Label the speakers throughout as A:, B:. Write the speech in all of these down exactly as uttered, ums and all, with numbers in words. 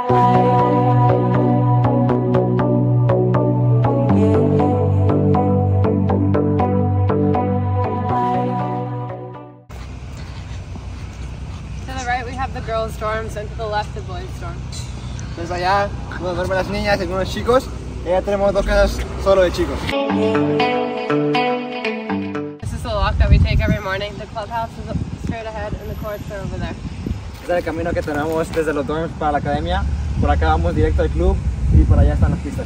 A: Girls' dorms and to the left the boys' dorm.
B: Entonces allá donde duermen las niñas y algunos chicos, y allá tenemos dos casas solo de chicos.
A: This is the walk that we take every morning. The clubhouse is straight ahead and the courts are over there.
B: Este es el camino que tenemos desde los dorms para la academia. Por acá vamos directo al club y por allá están las pistas.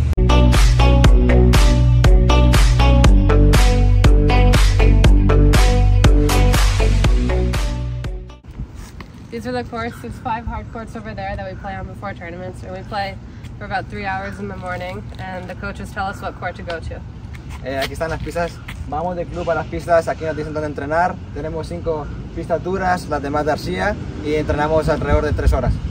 A: These are the courts. There's five hard courts over there that we play on before tournaments, and we play for about three hours in the morning, and the coaches tell us what court to go to.
B: Eh, aquí están las pistas. Vamos del club a las pistas. Aquí nos dicen dónde entrenar. Tenemos cinco pistas duras, las demás de arcilla, y entrenamos alrededor de tres horas.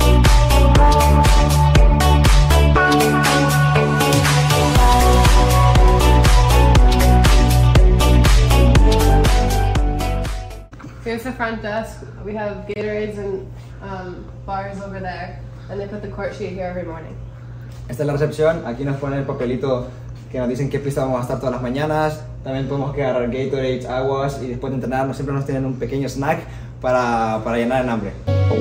A: Here's the front desk. We have Gatorades and um, bars over there, and they put the court sheet here every morning.
B: Esta es la recepción. Aquí nos ponen el papelito que nos dicen qué pista vamos a estar todas las mañanas. También podemos agarrar Gatorades, aguas, y después de entrenar siempre nos tienen un pequeño snack para, para llenar el hambre.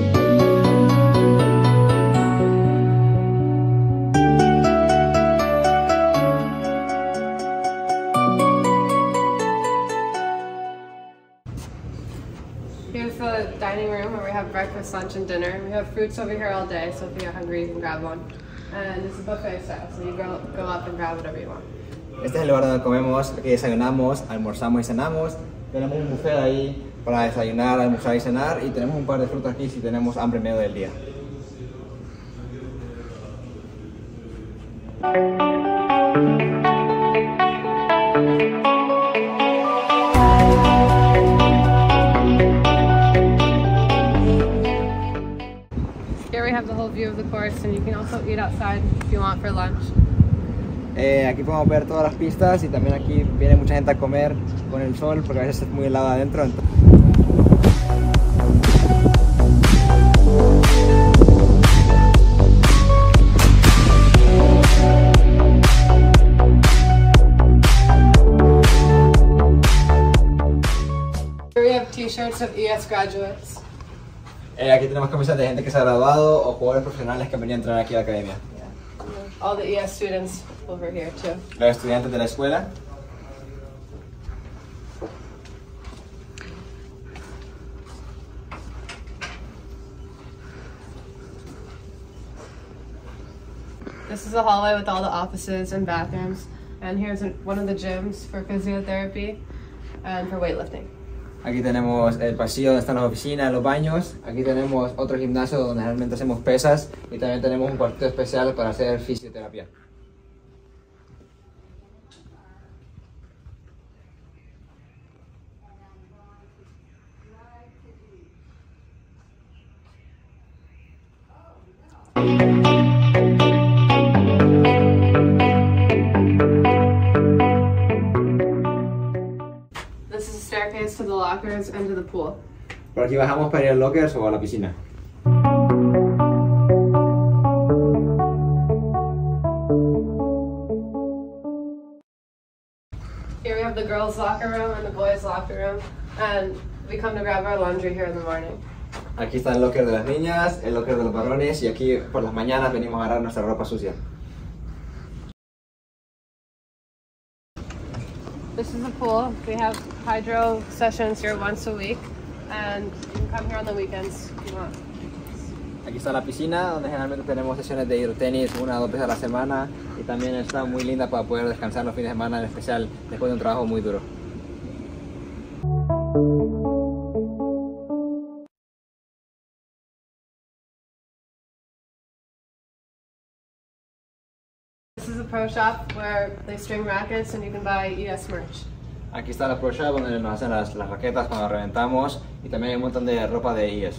A: Here's the dining room where we have breakfast, lunch, and dinner. We have fruits over here all day, so if you get hungry, you can grab one. And it's a buffet style, so you go, go up and grab whatever you want.
B: Este es el lugar donde comemos, aquí desayunamos, almorzamos y cenamos. Tenemos un buffet ahí para desayunar, almorzar y cenar, y tenemos un par de frutas aquí si tenemos hambre en medio del día.
A: Here we have the whole view of the course, and you can also eat outside if you want for lunch.
B: Eh, aquí podemos ver todas las pistas y también aquí viene mucha gente a comer con el sol porque a veces es muy helado adentro.
A: Here we have t-shirts of E S graduates.
B: Eh, aquí tenemos camisas de gente que se ha graduado o jugadores profesionales que han venido a entrenar aquí a la academia.
A: Yeah. All the E S students over here too.
B: Los estudiantes de la escuela.
A: This is the hallway with all the offices and bathrooms. And here's one of the gyms for physiotherapy and for weightlifting.
B: Aquí tenemos el pasillo donde están las oficinas, los baños. Aquí tenemos otro gimnasio donde realmente hacemos pesas y también tenemos un cuartito especial para hacer fisioterapia.
A: This is a staircase to the lockers and to the pool.
B: Por aquí bajamos para ir al lockers o a la piscina.
A: Here we have the girls' locker room and the boys' locker room, and we come to grab our laundry here in the morning.
B: Aquí está el locker de las niñas, el locker de los varones y aquí por las mañanas venimos a agarrar nuestra ropa sucia.
A: This is the pool. We have hydro sessions here once a week, and you can come here on the weekends if you want.
B: Aquí está la piscina donde generalmente tenemos sesiones de hidrotenis una o dos veces a la semana y también está muy linda para poder descansar los fines de semana, en especial después de un trabajo muy duro.
A: This is a pro shop where they string rackets and you can buy E S merch.
B: Aquí está la Pro Shop donde nos hacen las, las raquetas cuando reventamos y también hay un montón de ropa de E S.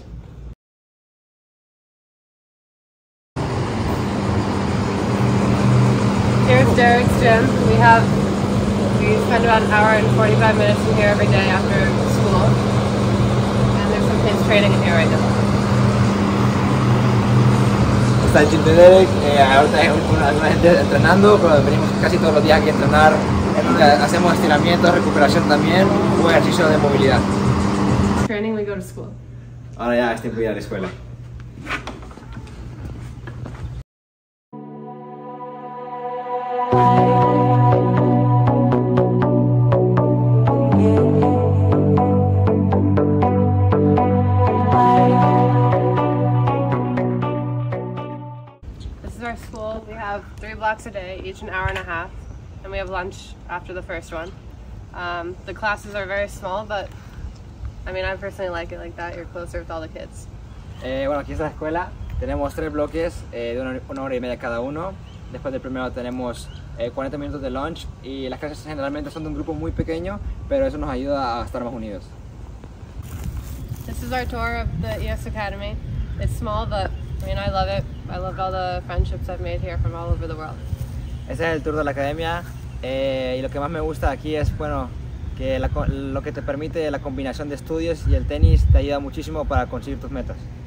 A: Here's Derek's gym. We have, we spend about an hour and forty-five minutes in here every day after school. And there's some kids training in here right now.
B: está el Gym de Derek, eh, ahorita hay una, alguna gente entrenando, pero venimos casi todos los días aquí a entrenar. Hacemos estiramientos, recuperación también, un ejercicio de movilidad.
A: Training, we go to school.
B: Ahora ya es tiempo de ir a la escuela.
A: This is our school. We have three blocks a day, each an hour and a half, and we have lunch after the first one. Um, the classes are very small, but I mean, I personally like it like that. You're closer with all the kids.
B: Eh, bueno, aquí es la escuela. Tenemos tres bloques eh, de una, una hora y media cada uno. Después del primero tenemos eh, cuarenta minutos de lunch y las clases generalmente son de un grupo muy pequeño, pero eso nos ayuda a estar más unidos.
A: This is our tour of the E S Academy. It's small, but I mean, I love it. I loved all the friendships I've made here from all over the world.
B: Ese es el tour de la academia eh, y lo que más me gusta aquí es, bueno, que la, lo que te permite la combinación de estudios y el tenis te ayuda muchísimo para conseguir tus metas.